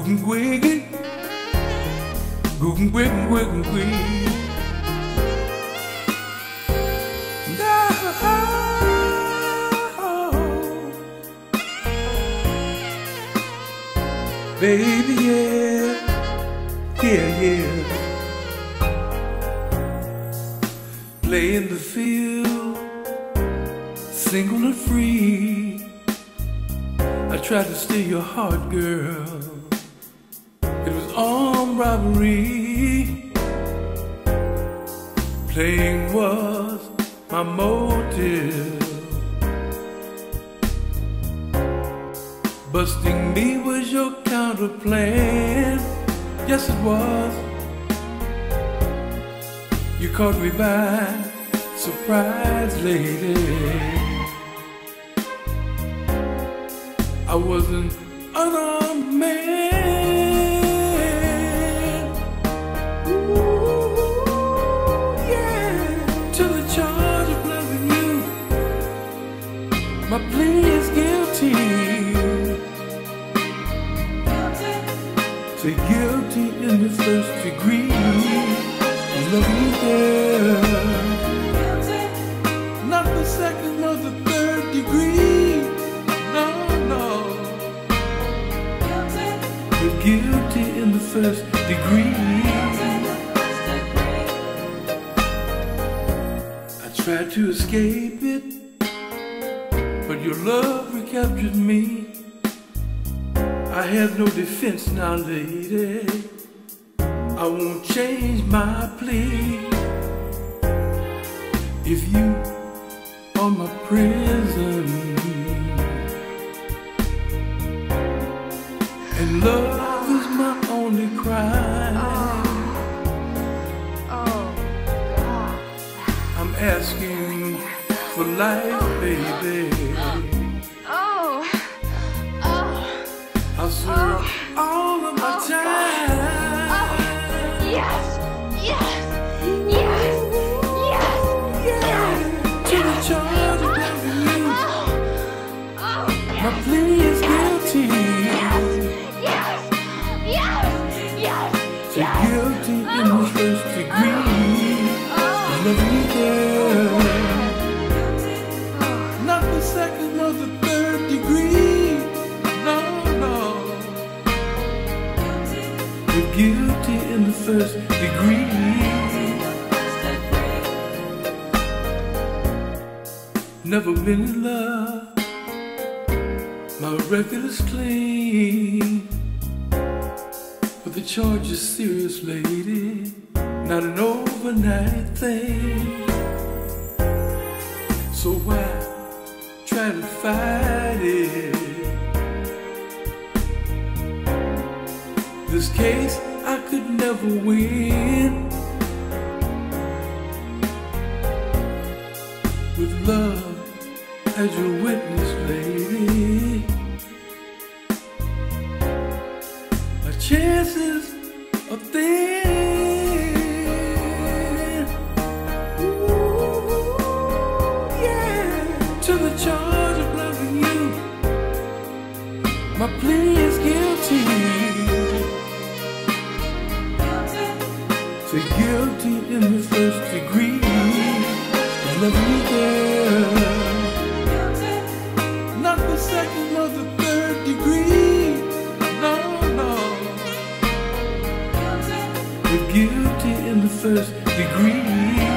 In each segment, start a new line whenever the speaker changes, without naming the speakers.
Gookin' Gwiggy, Gookin' Gwiggy, Gwiggy, Gwiggy. Baby, yeah, yeah, yeah. Play in the field, single and free. I tried to steal your heart, girl. It was armed robbery. Playing was my motive. Busting me was your counter plan. Yes, it was. You caught me by surprise, lady. I was an unarmed man. Ooh, yeah. To the charge of loving you, my plea is guilty. Say guilty in the first degree. Loving you there. Not the second or the third degree. No, no. But guilty in the first degree. I tried to escape it, but your love recaptured me. I have no defense now, lady. I won't change my plea. If you are my prison and love is my only crime,
God.
I'm asking for life, baby. I'll serve all of my time.
Yes, yes, yes, yes, yes.
To the charge of loving you, my plea is guilty.
Yes, yes, yes.
So guilty in the first degree. Loving you there. Not the second or the third degree. No, no. You're guilty in the first degree. Never been in love. My record is clean, but the charge is serious, lady. Not an overnight thing. So why try to fight it? This case I could never win. With love as your witness, lady, my chances are thin. Ooh, yeah. To the charge of loving you, my plea is guilty. Say guilty in the first degree. Loving you there. Not the second or the third degree. No, no. You're guilty in the first degree.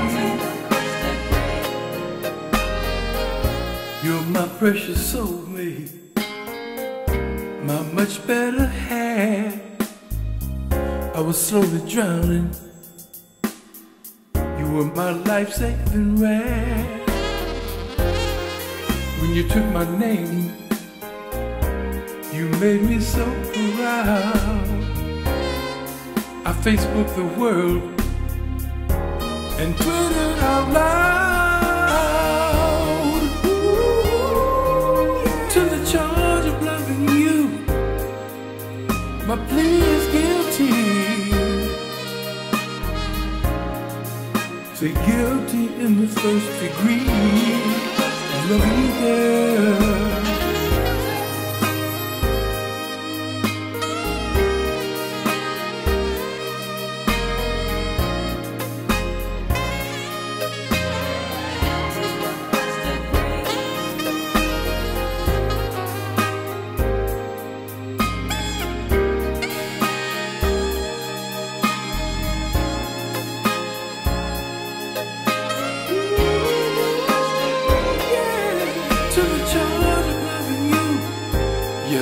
You're my precious soulmate, my much better half. I was slowly drowning. You were my life-saving raft. When you took my name, you made me so proud. I Facebooked the world and Twittered out loud. Ooh, to the charge of loving you, my plea is guilty. Say guilty in the first degree. Loving you there.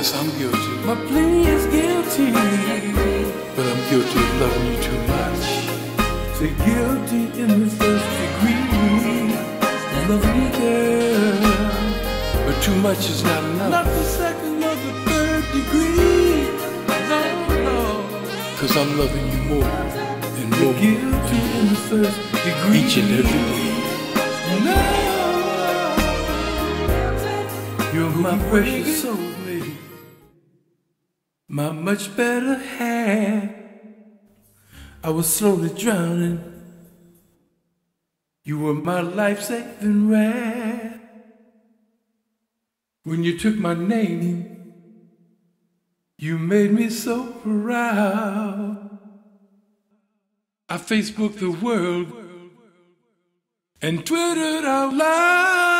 Yes, I'm guilty. My plea is guilty, but I'm guilty of loving you too much. Say guilty in the first degree, loving you, girl, but too much is not enough. Not the second or the third degree, no, no. 'Cause I'm loving you more and more. Guilty in the first degree, each and every day. No, you're my precious soulmate, my much better half. I was slowly drowning. You were my life-saving raft. When you took my name, you made me so proud. I Facebooked the world and Twittered out loud.